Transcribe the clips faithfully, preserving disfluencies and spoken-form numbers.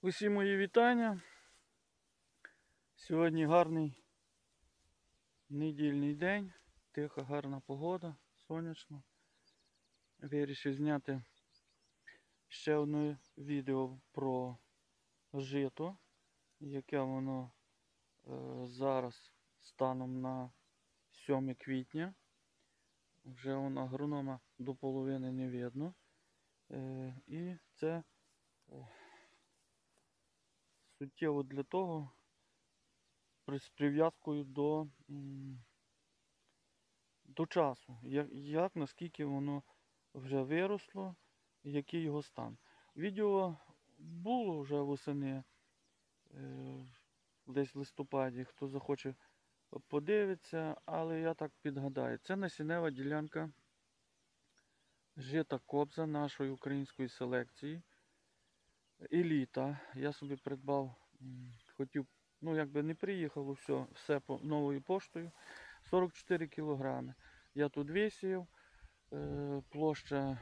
Усі мої вітання. Сьогодні гарний недільний день, тиха, гарна погода, сонячно. Вирішив зняти ще одне відео про жито, яке воно е, зараз станом на сьоме квітня. Вже воно агронома до половини не видно. Е, і це е, суттєво для того, з прив'язкою до, до часу, як, як, наскільки воно вже виросло, який його стан. Відео було вже восени, е, десь в листопаді, хто захоче подивитися, але я так підгадаю. Це насіннева ділянка жита Кобза нашої української селекції. Еліта. Я собі придбав, хотів, ну якби не приїхало все, все по новою поштою. сорок чотири кілограми. Я тут висів, е, площа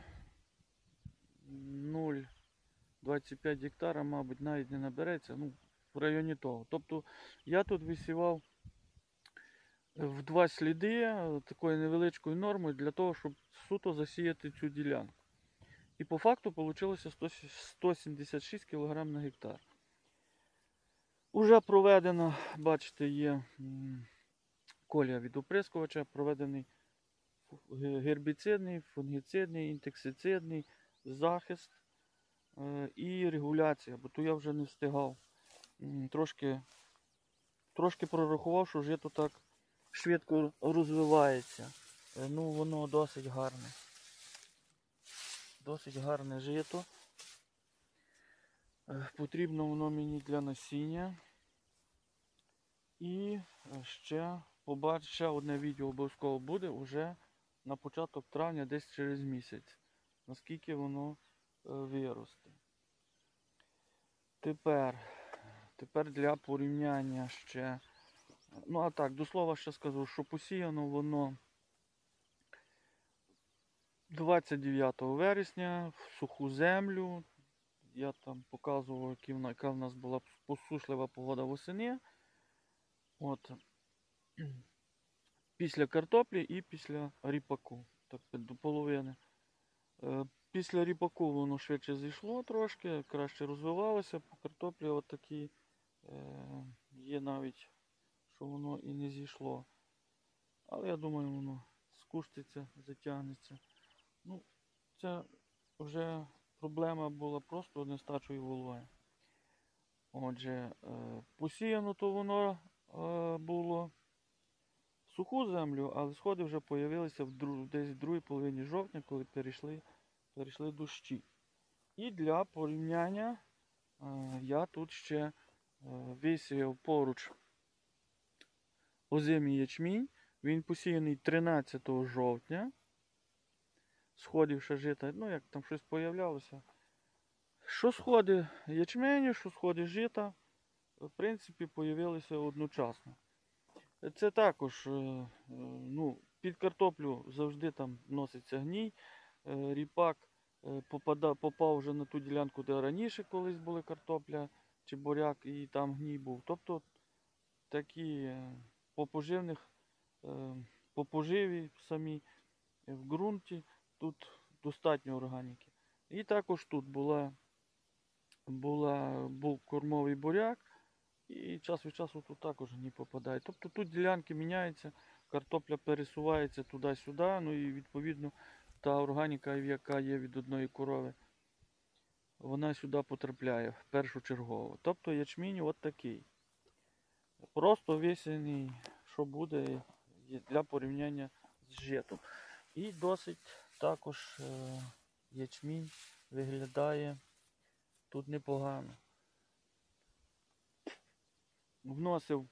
нуль цілих двадцять п'ять гектара, мабуть, навіть не набереться, ну, в районі того. Тобто я тут висівав в два сліди такою невеличкою нормою для того, щоб суто засіяти цю ділянку. І по факту вийшло сто сімдесят шість кілограмів на гектар. Уже проведено, бачите, є колія від оприскувача, проведений гербіцидний, фунгіцидний, інсектицидний захист і регуляція, бо то я вже не встигав. Трошки, трошки прорахував, що жито так швидко розвивається. Ну, воно досить гарне. Досить гарне жито. Потрібно воно мені для насіння. І ще побачу, ще одне відео обов'язково буде вже на початок травня, десь через місяць. Наскільки воно виросте. Тепер, тепер для порівняння ще. Ну а так, до слова ще скажу, що посіяно воно двадцять дев'ятого вересня в суху землю. Я там показував, яка в нас була посушлива погода восени. От. Після картоплі і після ріпаку. Так, до половини. Після ріпаку воно швидше зійшло трошки, краще розвивалося. По картоплі от такі є навіть, що воно і не зійшло. Але я думаю, воно скуштиться, затягнеться. Ну, це вже проблема була просто нестачою вологи. Отже, посіяно то воно було в суху землю, але сходи вже з'явилися десь в другій половині жовтня, коли перейшли, перейшли дощі. І для порівняння я тут ще висіяв поруч озимий ячмінь. Він посіяний тринадцятого жовтня. Сходів ще жита, ну як там щось появлялося. Що сходи ячменю, що сходи жита, в принципі, появилися одночасно. Це також, ну, під картоплю завжди там вноситься гній. Ріпак попадав, попав вже на ту ділянку, де раніше колись були картопля чи буряк, і там гній був. Тобто такі по поживних, по поживі самі в ґрунті. Тут достатньо органіки. І також тут була, була, був кормовий буряк, і час від часу тут також не попадає. Тобто тут ділянки міняються, картопля пересувається туди-сюди, ну і відповідно та органіка, яка є від одної корови, вона сюди потрапляє першочергово. Тобто ячмінь от такий. Просто висіяний, що буде для порівняння з житом. І досить також е, ячмінь виглядає тут непогано. Вносив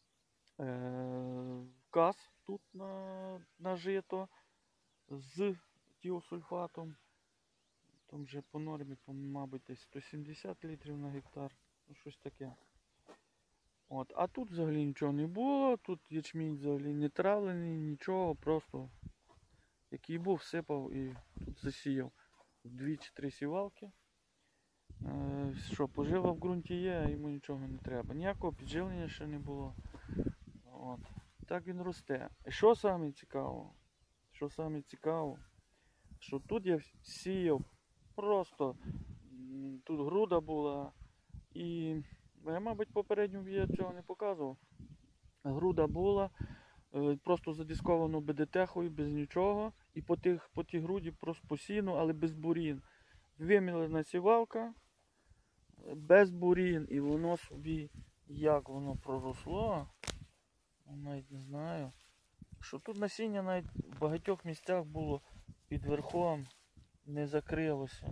е, каз тут на, на жито з тіосульфатом. Там вже по нормі, мабуть, десь сто сімдесят літрів на гектар. Ну, щось таке. От. А тут взагалі нічого не було, тут ячмінь взагалі не травлений, нічого, просто який був, всипав і тут засіяв дві чи три сівалки. Е, Що, пожива в ґрунті є, а йому нічого не треба. Ніякого підживлення ще не було. От. Так він росте. І що саме цікаво? Що саме цікаво? Що тут я сіяв просто, м, тут груда була, і я, мабуть, попередньо я цього не показував. Груда була, е, просто задисковано БДТ-хою, без нічого, і по, тих, по тій груді просто посіяно, але без бурін. Вимілена сівалка, без бурін, і воно собі, як воно проросло, я навіть не знаю. Що тут насіння навіть в багатьох місцях було під верхом, не закрилося.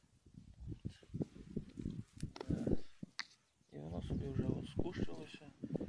І воно собі вже от скущилося.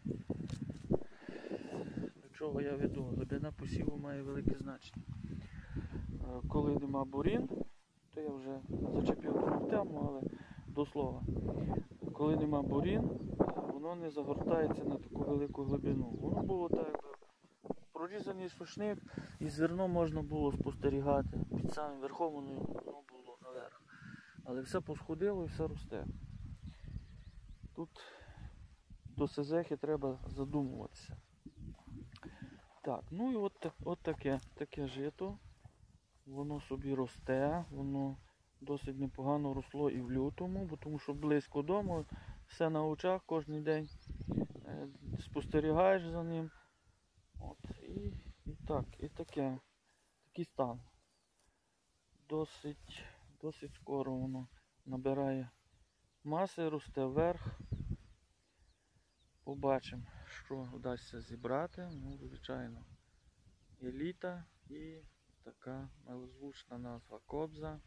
До чого я веду? Глибина посіву має велике значення. Коли нема бурін, то я вже зачепив другу тему, але до слова. Коли нема бурін, воно не загортається на таку велику глибину. Воно було так, якби прорізаний сушник, і зерно можна було спостерігати. Під самим верхом воно було наверх. Але все посходило і все росте. Тут до сезехи треба задумуватися. Так, ну і от, от таке, таке жито. Воно собі росте, воно досить непогано росло і в лютому, бо тому що близько дому, все на очах, кожен день е, спостерігаєш за ним. От, і, і так, і таке, такий стан. Досить, досить скоро воно набирає маси, росте вверх. Побачимо, що вдасться зібрати. Ну, звичайно, еліта і така милозвучна назва Кобза.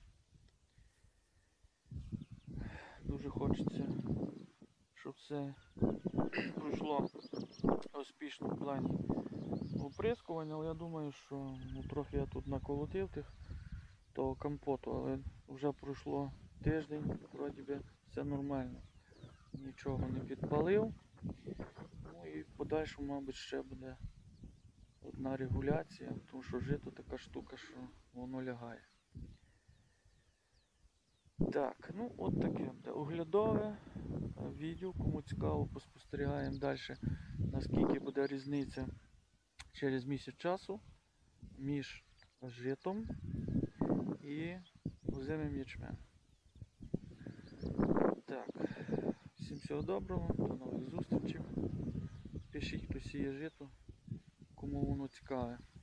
Дуже хочеться, щоб все пройшло успішно в плані оприскування, але я думаю, що ну, трохи я тут наколотив тих того компоту, але вже пройшло тиждень, вроді би все нормально. Нічого не підпалив. Ну і в подальшому, мабуть, ще буде одна регуляція, тому що жито така штука, що воно лягає. Так, ну от таке буде оглядове відео, кому цікаво, поспостерігаємо далі, наскільки буде різниця через місяць часу між житом і озимим ячменем. Так, всім всього доброго, до нових зустрічей. Пишіть, хто сіє жито, кому воно цікаве.